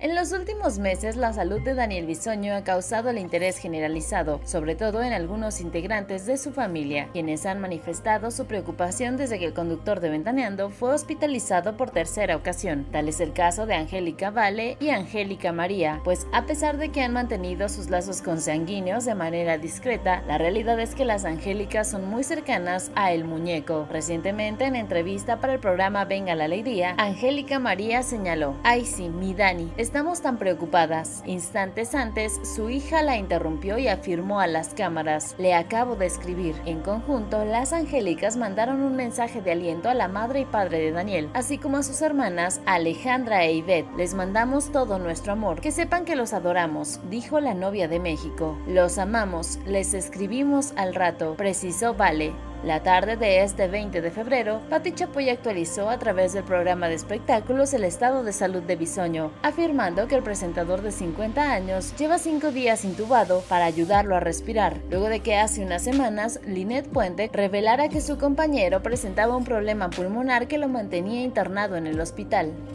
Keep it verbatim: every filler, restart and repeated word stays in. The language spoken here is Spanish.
En los últimos meses, la salud de Daniel Bisoño ha causado el interés generalizado, sobre todo en algunos integrantes de su familia, quienes han manifestado su preocupación desde que el conductor de Ventaneando fue hospitalizado por tercera ocasión. Tal es el caso de Angélica Vale y Angélica María, pues a pesar de que han mantenido sus lazos consanguíneos de manera discreta, la realidad es que las Angélicas son muy cercanas a El Muñeco. Recientemente, en entrevista para el programa Venga la Alegría, Angélica María señaló: "Ay sí, mi Dani, estamos tan preocupadas". Instantes antes, su hija la interrumpió y afirmó a las cámaras: "Le acabo de escribir". En conjunto, las Angélicas mandaron un mensaje de aliento a la madre y padre de Daniel, así como a sus hermanas Alejandra e Ivette. "Les mandamos todo nuestro amor, que sepan que los adoramos", dijo la novia de México. "Los amamos, les escribimos al rato", precisó Vale. La tarde de este veinte de febrero, Pati Chapoy actualizó a través del programa de espectáculos el estado de salud de Bisoño, afirmando que el presentador de cincuenta años lleva cinco días intubado para ayudarlo a respirar, luego de que hace unas semanas Linet Puente revelara que su compañero presentaba un problema pulmonar que lo mantenía internado en el hospital.